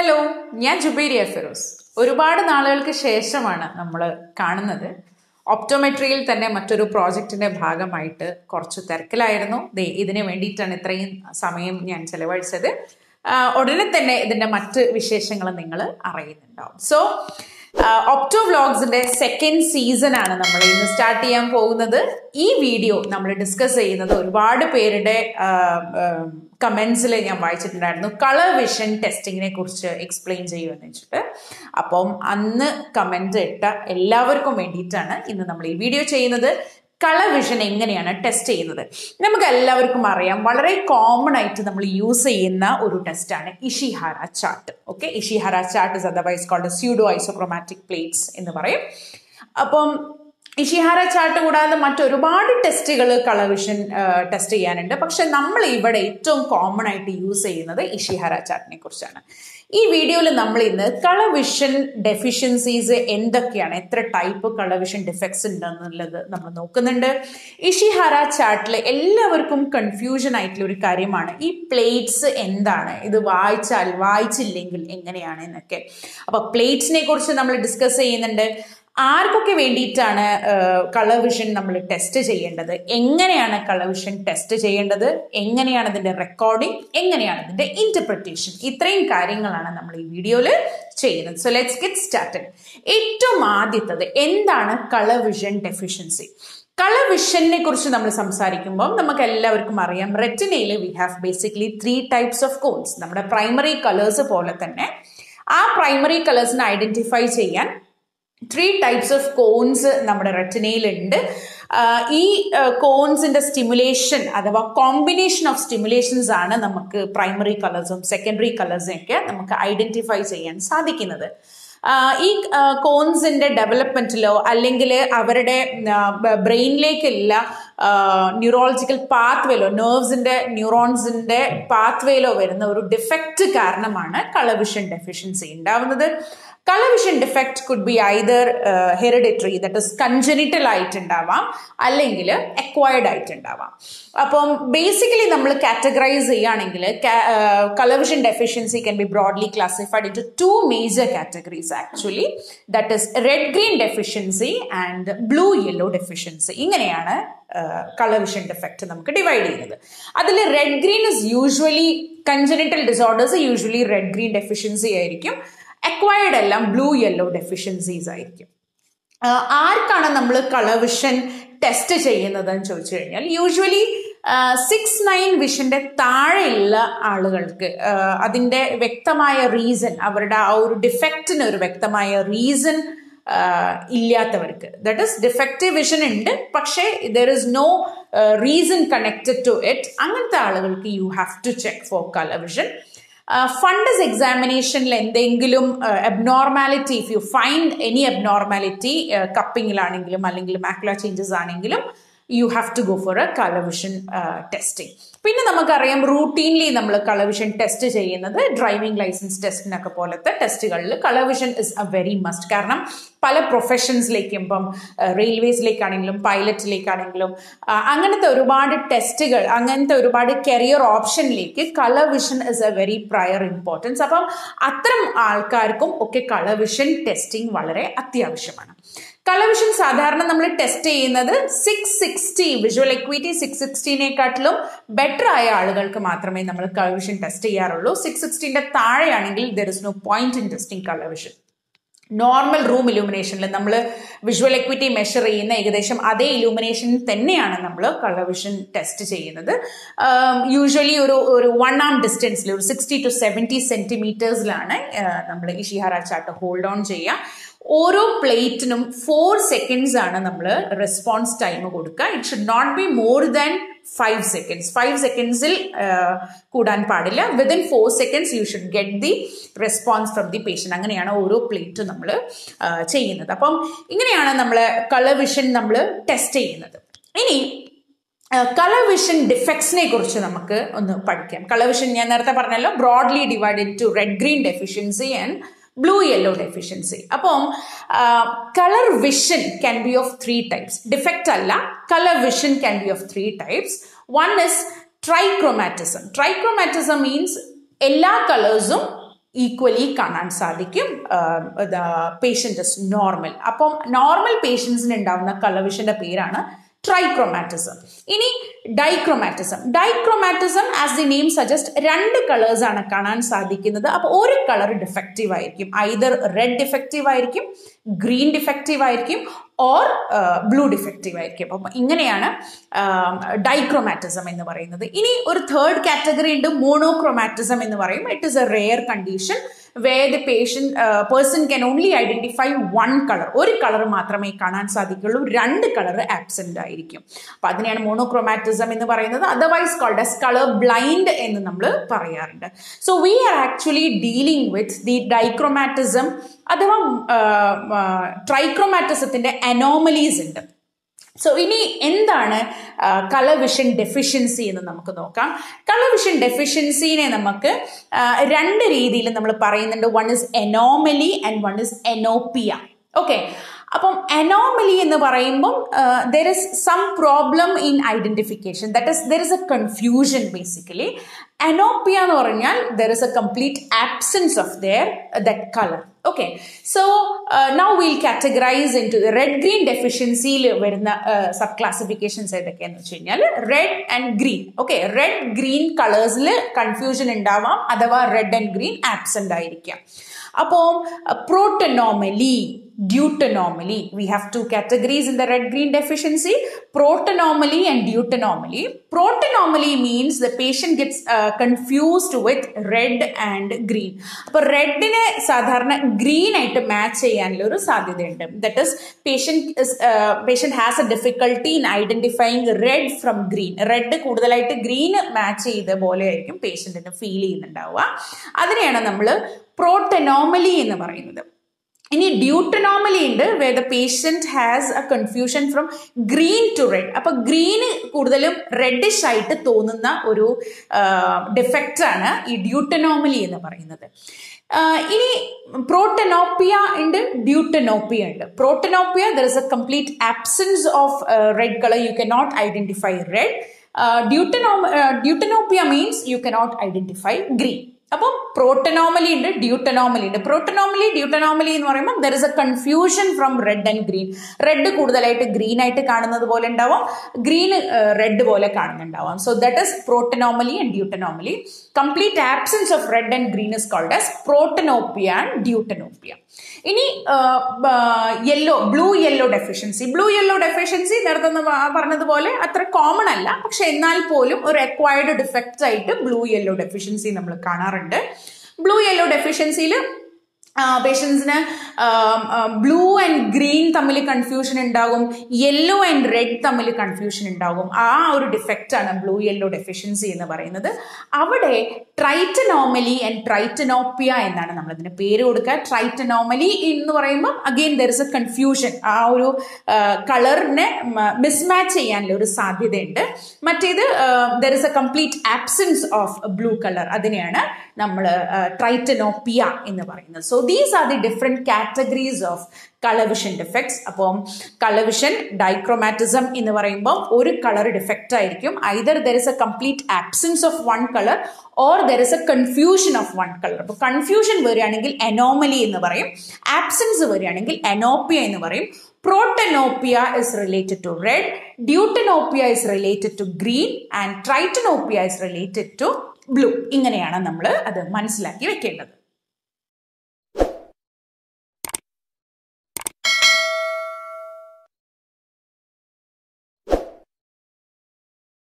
Hello, ഞാൻ ജുബൈരിയ ഫിറോസ്. ഒരുപാട് നാളുകൾക്ക് ശേഷമാണ് നമ്മൾ കാണുന്നത്. ഒപ്റ്റോമെട്രിയിൽ തന്നെ മറ്റൊരു പ്രോജക്റ്റിന്റെ ഭാഗമായിട്ട് കുറച്ച് തിരക്കിലായിരുന്നു. ഇതിന് വേണ്ടിയിട്ടാണ് ഇത്രയും സമയം ഞാൻ ചെലവഴിച്ചത്. ഉടനെ തന്നെ ഇതിന്റെ മറ്റ് വിശേഷങ്ങൾ നിങ്ങൾ അറിയുന്നുണ്ടാവും. സോ ഒപ്റ്റോ വ്ലോഗ്സിന്റെ സെക്കൻഡ് സീസൺ ആണ് നമ്മൾ ഇന്ന് സ്റ്റാർട്ട് ചെയ്യാൻ പോകുന്നത്. ഈ വീഡിയോ നമ്മൾ ഡിസ്കസ് ചെയ്യുന്നത് ഒരുപാട് പേരുടെ കമന്റ്സിൽ ഞാൻ വായിച്ചിട്ടുണ്ടായിരുന്നു, കളർ വിഷൻ ടെസ്റ്റിങ്ങിനെ കുറിച്ച് എക്സ്പ്ലെയിൻ ചെയ്യുമെന്ന് വെച്ചിട്ട്. അപ്പം അന്ന് കമന്റ് ഇട്ട എല്ലാവർക്കും വേണ്ടിയിട്ടാണ് ഇന്ന് നമ്മൾ ഈ വീഡിയോ ചെയ്യുന്നത്. കളർ വിഷൻ എങ്ങനെയാണ് ടെസ്റ്റ് ചെയ്യുന്നത്? നമുക്ക് എല്ലാവർക്കും അറിയാം, വളരെ കോമൺ ആയിട്ട് നമ്മൾ യൂസ് ചെയ്യുന്ന ഒരു ടെസ്റ്റാണ് Ishihara chart. Okay, Ishihara chart is otherwise called pseudo isochromatic plates എന്ന് പറയും. അപ്പം ഇഷിഹാര ചാർട്ട് കൂടാതെ മറ്റൊരുപാട് ടെസ്റ്റുകൾ കളർ വിഷൻ ടെസ്റ്റ് ചെയ്യാനുണ്ട്. പക്ഷെ നമ്മൾ ഇവിടെ ഏറ്റവും കോമൺ ആയിട്ട് യൂസ് ചെയ്യുന്നത് ഇഷിഹാര ചാർട്ടിനെ കുറിച്ചാണ്. ഈ വീഡിയോയിൽ നമ്മൾ ഇന്ന് കളർ വിഷൻ ഡെഫിഷ്യൻസീസ് എന്തൊക്കെയാണ്, എത്ര ടൈപ്പ് കളർ വിഷൻ ഡിഫക്ട്സ് ഉണ്ടെന്നുള്ളത് നമ്മൾ നോക്കുന്നുണ്ട്. ഇഷിഹാര ചാർട്ടിൽ എല്ലാവർക്കും കൺഫ്യൂഷൻ ആയിട്ടുള്ള ഒരു കാര്യമാണ് ഈ പ്ലേറ്റ്സ് എന്താണ്, ഇത് വായിച്ചില്ലെങ്കിൽ എങ്ങനെയാണ് എന്നൊക്കെ. അപ്പൊ പ്ലേറ്റ്സിനെ കുറിച്ച് നമ്മൾ ഡിസ്കസ് ചെയ്യുന്നുണ്ട്. ആർക്കൊക്കെ വേണ്ടിയിട്ടാണ് കളർ വിഷൻ നമ്മൾ ടെസ്റ്റ് ചെയ്യേണ്ടത്, എങ്ങനെയാണ് കളർ വിഷൻ ടെസ്റ്റ് ചെയ്യേണ്ടത്, എങ്ങനെയാണ് ഇതിന്റെ റെക്കോർഡിംഗ്, എങ്ങനെയാണ് ഇതിന്റെ ഇന്റർപ്രിറ്റേഷൻ, ഇത്രയും കാര്യങ്ങളാണ് നമ്മൾ ഈ വീഡിയോയിൽ ചെയ്യുന്നത്. So let's get started. ഏറ്റവും ആദ്യത്തത് എന്താണ് കളർ വിഷൻ ഡെഫിഷ്യൻസി? കളർ വിഷനെ കുറിച്ച് നമ്മൾ സംസാരിക്കുമ്പോൾ നമുക്ക് എല്ലാവർക്കും അറിയാം, റെറ്റിനയിൽ we have basically 3 types of cones. നമ്മുടെ പ്രൈമറി കളേഴ്സ് പോലെ തന്നെ ആ പ്രൈമറി കളേഴ്സിനെ ഐഡന്റിഫൈ ചെയ്യാൻ 3 ടൈപ്സ് ഓഫ് കോൺസ് നമ്മുടെ റെറ്റിനയിൽ ഉണ്ട്. ഈ കോൺസിന്റെ സ്റ്റിമുലേഷൻ അഥവാ കോമ്പിനേഷൻ ഓഫ് സ്റ്റിമുലേഷൻസ് ആണ് നമുക്ക് പ്രൈമറി കളേഴ്സും സെക്കൻഡറി കളേഴ്സും ഒക്കെ നമുക്ക് ഐഡന്റിഫൈ ചെയ്യാൻ സാധിക്കുന്നത്. ഈ കോൺസിന്റെ ഡെവലപ്മെന്റിലോ അല്ലെങ്കിൽ അവരുടെ ബ്രെയിനിലേക്കുള്ള ന്യൂറോളജിക്കൽ പാത്വേയിലോ ന്യൂറോൺസിന്റെ പാത്വേയിലോ വരുന്ന ഒരു ഡിഫക്റ്റ് കാരണമാണ് കളർ വിഷൻ ഡെഫിഷ്യൻസി ഉണ്ടാവുന്നത്. Color vision defect could be either hereditary, that is congenital ആയിട്ടുണ്ടാവാം, അല്ലെങ്കിൽ acquired ആയിട്ടുണ്ടാവാം. അപ്പം ബേസിക്കലി നമ്മൾ കാറ്റഗറൈസ് ചെയ്യുകയാണെങ്കിൽ colour vision deficiency can be broadly classified into 2 major categories actually, that is red green deficiency and blue yellow deficiency. ഇങ്ങനെയാണ് colour vision defect നമുക്ക് divide ചെയ്യുന്നത്. അതിൽ red green is usually congenital disorders, usually red green deficiency ആയിരിക്കും. Acquired എല്ലാം blue yellow deficiencies ആയിരിക്കും. ആർക്കാണ് നമ്മൾ colour vision test ചെയ്യുന്നത് എന്ന് ചോദിച്ചു കഴിഞ്ഞാൽ യൂഷ്വലി 6/9 വിഷന്റെ താഴെയുള്ള ആളുകൾക്ക് അതിന്റെ വ്യക്തമായ റീസൺ, അവരുടെ ആ ഒരു ഡിഫക്റ്റിന് ഒരു വ്യക്തമായ റീസൺ ഇല്ലാത്തവർക്ക്, ദാറ്റ് ഇസ് ഡിഫക്റ്റീവ് വിഷൻ ഉണ്ട് പക്ഷേ there is no reason connected to it, അങ്ങനത്തെ ആളുകൾക്ക് you have to check for colour vision. Fundus എക്സാമിനേഷനിൽ എന്തെങ്കിലും abnormality, if you find any abnormality കപ്പിങ്ങിലാണെങ്കിലും അല്ലെങ്കിൽ മാക്കുലർ ചേഞ്ചസ് ആണെങ്കിലും you have to go for a colour vision testing. പിന്നെ നമുക്കറിയാം routinely നമ്മൾ കളർ വിഷൻ ടെസ്റ്റ് ചെയ്യുന്നത് ഡ്രൈവിംഗ് ലൈസൻസ് ടെസ്റ്റിനൊക്കെ പോലത്തെ ടെസ്റ്റുകളിൽ colour vision is a very must. കാരണം പല പ്രൊഫഷൻസിലേക്കും, ഇപ്പം റെയിൽവേസിലേക്കാണെങ്കിലും പൈലറ്റിലേക്കാണെങ്കിലും അങ്ങനത്തെ ഒരുപാട് ടെസ്റ്റുകൾ, അങ്ങനത്തെ ഒരുപാട് കരിയർ ഓപ്ഷനിലേക്ക് colour vision is a very prior importance. അപ്പം അത്തരം ആൾക്കാർക്കും ഒക്കെ കളർ വിഷൻ ടെസ്റ്റിംഗ് വളരെ അത്യാവശ്യമാണ്. കളർ വിഷൻ സാധാരണ നമ്മൾ ടെസ്റ്റ് ചെയ്യുന്നത് 660 വിഷ്വൽ എക്വിറ്റി 660-നെക്കാട്ടിലും ബെറ്റർ ആയ ആളുകൾക്ക് മാത്രമേ നമ്മൾ കളർ വിഷൻ ടെസ്റ്റ് ചെയ്യാറുള്ളൂ. 660ന്റെ താഴെയാണെങ്കിൽ there is no point in testing colour vision. Normal room ഇലൂമിനേഷനിൽ നമ്മൾ വിഷ്വൽ എക്വിറ്റി മെഷർ ചെയ്യുന്ന ഏകദേശം അതേ ഇലൂമിനേഷൻ തന്നെയാണ് നമ്മൾ കളർ വിഷൻ ടെസ്റ്റ് ചെയ്യുന്നത്. യൂഷ്വലി ഒരു 1 arm ഡിസ്റ്റൻസിൽ ഒരു 60 to 70 സെന്റിമീറ്റേഴ്സിലാണ് നമ്മൾ ഇഷിഹാര ചാർട്ട് ഹോൾഡ് ഓൺ ചെയ്യുക. ഓരോ പ്ലേറ്റിനും 4 seconds ആണ് നമ്മൾ റെസ്പോൺസ് ടൈം കൊടുക്കുക. It should not be more than 5 seconds. 5 secondsൽ കൂടാൻ പാടില്ല. Within 4 seconds you should get the response from the patient. അങ്ങനെയാണ് ഓരോ പ്ലേറ്റും നമ്മൾ ചെയ്യുന്നത്. അപ്പം ഇങ്ങനെയാണ് നമ്മൾ കളർ വിഷൻ നമ്മൾ ടെസ്റ്റ് ചെയ്യുന്നത്. ഇനി കളർ വിഷൻ ഡിഫക്ട്സിനെ കുറിച്ച് നമുക്ക് ഒന്ന് പഠിക്കാം. കളർ വിഷൻ ഞാൻ നേരത്തെ പറഞ്ഞല്ലോ, broadly divided to red green deficiency and blue yellow deficiency. അപ്പം colour vision can be of 3 types. Defect അല്ല, colour vision can be of 3 types. One is trichromatism. Trichromatism means എല്ലാ കളേഴ്സും ഈക്വലി കാണാൻ സാധിക്കും. Patient is normal. അപ്പം normal പേഷ്യൻസിന് ഉണ്ടാവുന്ന colour വിഷന്റെ പേരാണ് ട്രൈക്രോമാറ്റിസം. ഇനി dichromatism as the name suggest, രണ്ട് കളേഴ്സ് ആണ് കാണാൻ സാധിക്കുന്നത്. അപ്പോൾ ഒരു കളർ ഡിഫക്റ്റീവ് ആയിരിക്കും, ഐദർ റെഡ് ഡിഫക്റ്റീവ് ആയിരിക്കും, ഗ്രീൻ ഡിഫക്റ്റീവ് ആയിരിക്കും, ഓർ ബ്ലൂ ഡിഫക്റ്റീവ് ആയിരിക്കും. അപ്പം ഇങ്ങനെയാണ് ഡൈക്രോമാറ്റിസം എന്ന് പറയുന്നത്. ഇനി ഒരു തേർഡ് കാറ്റഗറി ഉണ്ട്, മോണോക്രോമാറ്റിസം എന്ന് പറയും. It is a rare condition where the person can only identify one color. ഒരു കളർ മാത്രമേ കാണാൻ സാധിക്കുള്ളൂ, രണ്ട് കളർ ആബ്സെന്റ് ആയിരിക്കും. അപ്പൊ അതിനെയാണ് മോണോക്രോമാറ്റിസം എന്ന് പറയുന്നത്. Otherwise called as colour blind എന്ന് നമ്മൾ പറയാറുണ്ട്. So we are actually dealing with the dichromatism അഥവാ ട്രൈക്രോമാറ്റിസത്തിന്റെ അനോമലീസ് ഉണ്ട്. സോ ഇനി എന്താണ് കളർ വിഷൻ ഡെഫിഷ്യൻസി എന്ന് നമുക്ക് നോക്കാം. കളർ വിഷൻ ഡെഫിഷ്യൻസിനെ നമുക്ക് രണ്ട് രീതിയിൽ നമ്മൾ പറയുന്നുണ്ട്. One is anomaly and one is anopia. Okay, അപ്പം അനോമലി എന്ന് പറയുമ്പം there is some problem in identification, that is there is a confusion basically. Anopia എന്ന് പറഞ്ഞാൽ there is a complete absence of that colour. Okay, so now we'll categorize into the red green deficiency വരുന്ന sub classifications ഏതൊക്കെയാന്ന് വെച്ച് കഴിഞ്ഞാൽ red and green. Okay, red green കളേഴ്സിൽ confusion ഉണ്ടാവാം അഥവാ red and green absent ആയിരിക്കാം. അപ്പോൾ പ്രോട്ടോനോമലി, deuteronomaly, we have two categories in the red green deficiency, protonomaly and deuteronomaly. Protonomaly means the patient gets confused with red and green. അപ്പോൾ റെഡിനെ സാധാരണ green ആയിട്ട് match ചെയ്യാനുള്ള ഒരു സാധ്യതയുണ്ട്. That is patient has a difficulty in identifying red from green. Red കൂടുതലായിട്ട് green match ചെയ്ത പോലെ ആയിരിക്കും പേഷ്യന്റിന് ഫീൽ ചെയ്യുന്നുണ്ടാവുക. അതിനെയാണ് നമ്മൾ പ്രോട്ടോനോമലി എന്ന് പറയുന്നത്. ഇനി ഡ്യൂട്ടനോമലി ഉണ്ട്, where the patient has a confusion from green to red. അപ്പൊ ഗ്രീന് കൂടുതലും റെഡിഷ് ആയിട്ട് തോന്നുന്ന ഒരു ഡിഫക്റ്റ് ആണ് ഈ ഡ്യൂട്ടനോമലി എന്ന് പറയുന്നത്. ഇനി പ്രോട്ടനോപ്പിയ ഉണ്ട്, ഡ്യൂട്ടനോപ്പിയ ഉണ്ട്. പ്രോട്ടനോപ്പിയ, there is a complete absence of red color, you cannot identify red. Deuteranopia means you cannot identify green. അപ്പം പ്രോട്ടനോമലി ഉണ്ട്, ഡ്യൂട്ടനോമലി ഉണ്ട്. പ്രോട്ടനോമലി, ഡ്യൂട്ടനോമലി എന്ന് പറയുമ്പോൾ there is a confusion from red and green. Red കൂടുതലായിട്ട് ഗ്രീൻ ആയിട്ട് കാണുന്നത് പോലെ ഉണ്ടാവാം, ഗ്രീൻ റെഡ് പോലെ കാണുന്നുണ്ടാവാം. So that is protanomaly and deuteranomaly. Complete absence of red and green is called as protanopia and deuteranopia. ഇനി blue yellow deficiency. Blue yellow deficiency നേരത്തെ പറഞ്ഞതുപോലെ അത്ര കോമൺ അല്ല, പക്ഷെ എന്നാൽ പോലും ഒരു അക്വയർഡ് ഡിഫക്റ്റ് ആയിട്ട് ബ്ലൂ യെല്ലോ ഡെഫിഷ്യൻസി നമ്മൾ കാണാറുണ്ട്. ബ്ലൂ യെല്ലോ ഡെഫിഷ്യൻസിയിൽ പേഷ്യൻസിന് ബ്ലൂ ആൻഡ് ഗ്രീൻ തമ്മിൽ കൺഫ്യൂഷൻ ഉണ്ടാകും, യെല്ലോ ആൻഡ് റെഡ് തമ്മിൽ കൺഫ്യൂഷൻ ഉണ്ടാകും. ആ ഒരു ഡിഫക്റ്റ് ആണ് ബ്ലൂ യെല്ലോ ഡെഫിഷ്യൻസി എന്ന് പറയുന്നത്. അവിടെ ട്രൈറ്റനോമലി ആൻഡ് ട്രൈറ്റനോപ്പിയ എന്നാണ് നമ്മൾ ഇതിന് പേര് കൊടുക്കുക. ട്രൈറ്റനോമലി എന്ന് പറയുമ്പോൾ again there is a confusion, ആ ഒരു കളറിനെ മിസ്മാച്ച് ചെയ്യാനുള്ള ഒരു സാധ്യതയുണ്ട്. മറ്റേത് there is a complete absence of blue colour, അതിനെയാണ് നമ്മൾ ട്രൈറ്റനോപ്പിയ എന്ന് പറയുന്നത്. So these are the different categories of color vision defects. അപ്പം color vision dichromatism എന്ന് പറയുമ്പോൾ ഒരു കളർ ഡിഫക്റ്റ് ആയിരിക്കും. either there is a complete absence of one color or there is a confusion of one color. അപ്പോൾ confusion വരികയാണെങ്കിൽ anomaly എന്ന് പറയും, absence വരികയാണെങ്കിൽ anopia എന്ന് പറയും. Protanopia is related to red, deuteranopia is related to green and tritanopia is related to blue. ഇങ്ങനെയാണ് നമ്മൾ അത് മനസ്സിലാക്കി വെക്കേണ്ടത്.